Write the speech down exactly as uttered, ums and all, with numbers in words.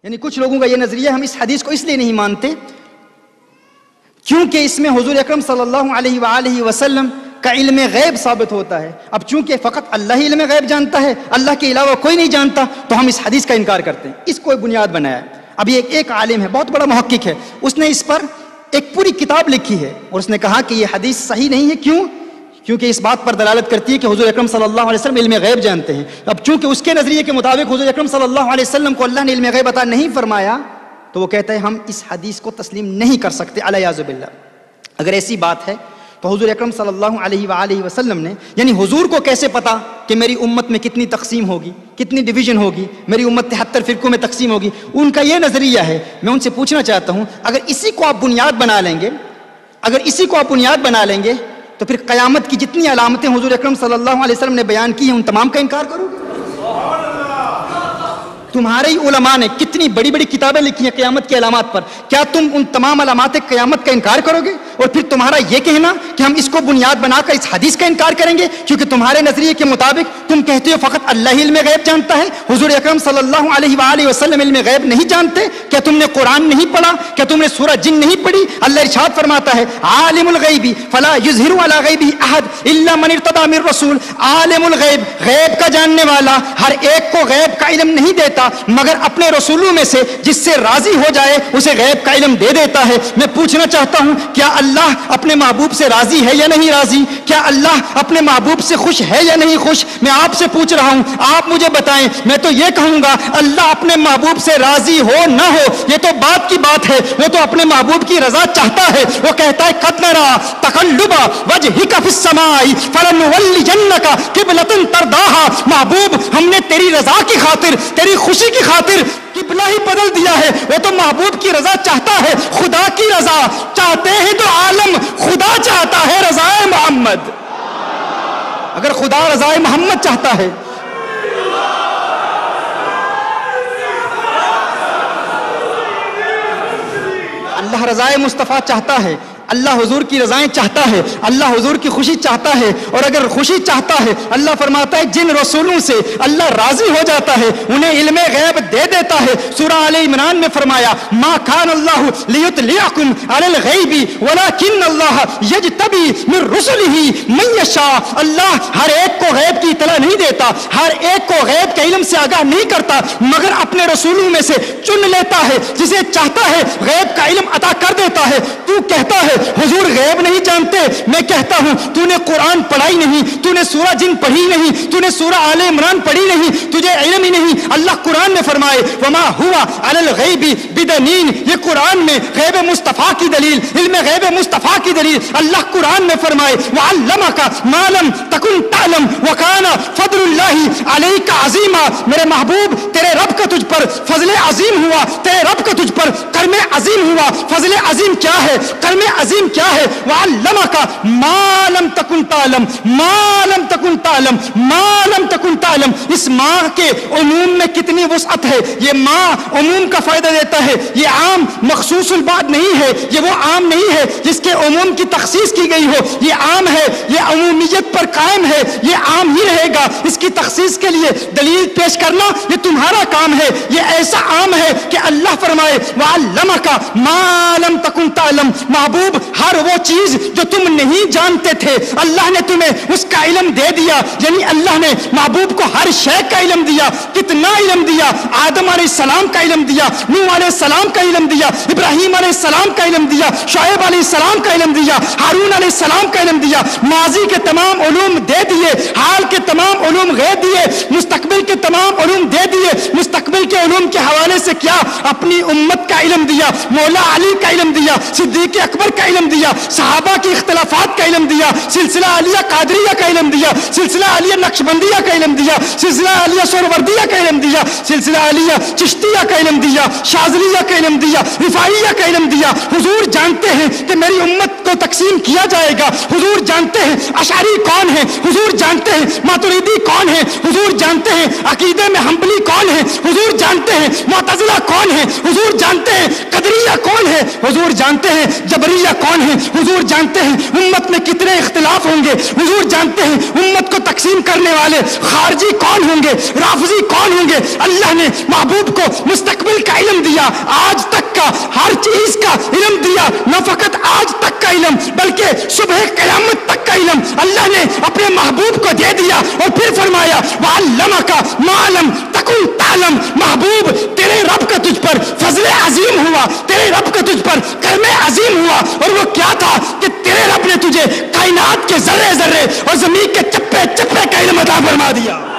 یعنی کچھ لوگوں کا یہ نظریہ ہم اس حدیث کو اس لیے نہیں مانتے کیونکہ اس میں حضور اکرم صلی اللہ علیہ وآلہ وسلم کا علم غیب ثابت ہوتا ہے. اب چونکہ فقط اللہ ہی علم غیب جانتا ہے, اللہ کے علاوہ کوئی نہیں جانتا, تو ہم اس حدیث کا انکار کرتے ہیں. اس کو ایک بنیاد بنایا ہے. اب یہ ایک عالم ہے, بہت بڑا محقق ہے, اس نے اس پر ایک پوری کتاب لکھی ہے اور اس نے کہا کہ یہ حدیث صحیح نہیں ہے. کیوں؟ کیونکہ اس بات پر دلالت کرتی ہے کہ حضور اکرم صلی اللہ علیہ وسلم علم غیب جانتے ہیں. اب چونکہ اس کے نظریے کے مطابق حضور اکرم صلی اللہ علیہ وسلم کو اللہ نے علم غیب عطا نہیں فرمایا, تو وہ کہتا ہے ہم اس حدیث کو تسلیم نہیں کر سکتے علیاذ باللہ. اگر ایسی بات ہے تو حضور اکرم صلی اللہ علیہ وآلہ وسلم نے, یعنی حضور کو کیسے پتا کہ میری امت میں کتنی تقسیم ہوگی, کتنی ڈویژن ہوگی, میری امت تہتر فرقوں میں تقسیم ہوگی؟ ان کا یہ نظریہ ہے. میں ان سے پوچھنا چاہتا ہوں, اگر اسی کو آپ بنیاد بنا لیں گے اگر اسی کو آپ بنیاد بنا لیں گے تو پھر قیامت کی جتنی علامتیں حضور اکرم صلی اللہ علیہ وسلم نے بیان کی ہیں ان تمام کا انکار کرو گے؟ تمہارے ہی علماء نے کتنی بڑی بڑی کتابیں لکھی ہیں قیامت کی علامات پر, کیا تم ان تمام علامات قیامت کا انکار کرو گے؟ اور پھر تمہارا یہ کہنا کہ ہم اس کو بنیاد بنا کر اس حدیث کا انکار کریں گے کیونکہ تمہارے نظریے کے مطابق تم کہتے ہو فقط اللہ ہی علم غیب جانتا ہے, حضور اکرم صلی اللہ علیہ وآلہ وسلم علم غیب نہیں جانتے. کیا تم نے قرآن نہیں پڑھا؟ کیا تم نے سورہ جن نہیں پڑھی؟ اللہ ارشاد فرماتا ہے عالم الغیب فلا یظہر علی غیبہ احد الا من ارتضی من رسول. عالم الغیب, غیب کا جاننے والا ہر ایک کو غیب کا علم نہیں دیتا مگر اپنے رسولوں میں سے جس سے راضی ہو جائے اسے غیب کا علم دے دیتا ہے. میں پوچھنا چاہتا ہوں, کیا اللہ اپنے محبوب سے راضی ہے یا نہیں راضی؟ کیا اللہ اپنے محبوب سے خوش ہے یا نہیں خوش؟ میں آپ سے پوچھ رہا ہوں, آپ مجھے بتائیں. میں تو یہ کہوں گا اللہ اپنے محبوب سے راضی ہو نہ ہو یہ تو بات کی بات ہے, وہ تو اپنے محبوب کی رضا چاہتا ہے. وہ کہتا ہے قد نری تقلب وجهک فی السماء فلنولینک قبلۃ ترضاها. محبوب ہم نے تیری رضا کی خاطر, تیری خوشی کی خاطر قبلہ ہی بدل دیا ہے. وہ تو محبوب کی رضا چاہتا ہے, خدا کی رضا چاہتے ہیں تو عالم خدا چاہتا ہے رضا محمد. اگر خدا رضا محمد چاہتا ہے اللہ رضا مصطفیٰ چاہتا ہے, اللہ حضور کی رضائیں چاہتا ہے, اللہ حضور کی خوشی چاہتا ہے. اور اگر خوشی چاہتا ہے اللہ فرماتا ہے جن رسولوں سے اللہ راضی ہو جاتا ہے انہیں علم غیب دے دیتا ہے. سورہ آل عمران میں فرمایا ما کان اللہ لیطلعکم علی الغیب ولکن اللہ یجتبی من رسلہ من یشاء. اللہ ہر ایک کو غیب کی اطلاع نہیں دیتا, ہر ایک کو غیب کے علم سے آگاہ نہیں کرتا مگر اپنے رسولوں میں سے چن لیتا ہے, جسے چاہتا ہے غیب کا علم عطا کر دیتا ہے. تو کہتا ہے حضور غیب نہیں جانتے, میں کہتا ہوں تو نے قرآن پڑھائی نہیں, تو نے سورہ جن پڑھی نہیں, تو نے سورہ آل عمران پڑھی نہیں, تجھے علم ہی نہیں. اللہ قرآن میں فرمائے وما ہوا علی الغیب بدنین, یہ قرآن میں غیب مصطفیٰ کی دلیل, علم غیب مصطفیٰ کی دلیل. اللہ قرآن میں فرمائے وعلمک ما لم تکن تعلم وکان فضل اللہ علیک عظیما. میرے محبوب تیرے رب کا تجھ پر فضل عظیم ہوا, تیرے رب کا تجھ پر کرم عظیم ہوا. فضل عظیم کیا ہے, کرم عظیم کیا ہے؟ وعلمک ما لم تکن تعلم, ما لم تکن تعلم, ما لم تکن تعلم. اس ماں کے عموم میں کتنی وسعت ہے. یہ ماں عموم کا فائدہ دیتا ہے, یہ عام مخصوص البعض نہیں ہے, یہ وہ عام نہیں ہے جس کے عموم کی تخصیص کی گئی ہو. یہ عام ہے, یہ عمومیت پر قائم ہے, یہ عام ہی رہے گا. اس کی تخصیص کے لیے دلیل پیش کرنا یہ تمہارا کام ہے. یہ ایسا عام ہے کہ اللہ فرمائے وعلمک ما لم تکن تعلم. محبوب ہر وہ چیز جو تم نہیں جانتے تھے اللہ نے تمہیں اس کا علم دے دیا. یعنی اللہ نے محبوب کو ہر شے کا علم دیا. کتنا علم دیا؟ آدم علیہ السلام کا علم دیا, نوح علیہ السلام کا علم دیا, ابراہیم علیہ السلام کا علم دیا, شعیب علیہ السلام کا علم دیا, ہارون علیہ السلام کا علم دیا. ماضی کے تمام علوم دے دیے, حال کے تمام علوم غیب دیے, مستقبل کے تمام علوم دے دیے. مستقبل کے علوم کے حوالے سے کیا اپنی امت کا علم دیا, مولا علی کا علم دیا, صدیق اکبر کا علم دیا, صحابہ کی اختلافات کا علم دیا, سلسلہ علیہ قادریہ کا علم دیا, سلسلہ علیہ نقشبندیہ کا علم دیا, سلسلہ علیہ سہروردیہ کا علم دیا, سلسلہ علیہ چشتیہ کا علم دیا, شاذلیہ کا علم دیا, رفاعیہ کا علم دیا. حضور جانتے ہیں کہ میری امت کو تقسیم کیا جائے گا. حضور جانتے ہیں اشعری کون ہے, حضور جانتے ہیں ماتریدی کون ہے, حضور جانتے ہیں عقیدے میں حنبلی کون ہے, حضور جانتے ہیں معتزلہ کون ہے, حضور جانتے ہیں قدریہ کون ہے, حضور جانتے ہیں جبریہ کون ہے, حضور جانتے ہیں امت میں کتنے اختلاف ہوں گے, حضور جانتے ہیں امت کو تقسیم کرنے والے خارجی کون ہوں گے, رافضی کون ہوں گے. اللہ نے محبوب کو مستقبل کا علم دیا، آج تک کا ہر چیز کا علم دیا، نہ فقط آج تک کا علم بلکہ صبح قیامت تک کا علم اللہ نے اپنے محبوب کو دے دیا، اور پھر فرمایا وَعَلَّمَكَ مَا لَمْ تَكُنْ تَعْلَمْ۔ محبوب تیرے رب کا تجھ پر فضل عظیم ہوا، تیرے رب کا تجھ پر کرم عظیم ہوا، اور وہ کیا تھا کہ تیرے رب نے تجھے کائنات کے ذرے ذرے اور زمین کے چپے چپے کا علم عطا فرما دیا۔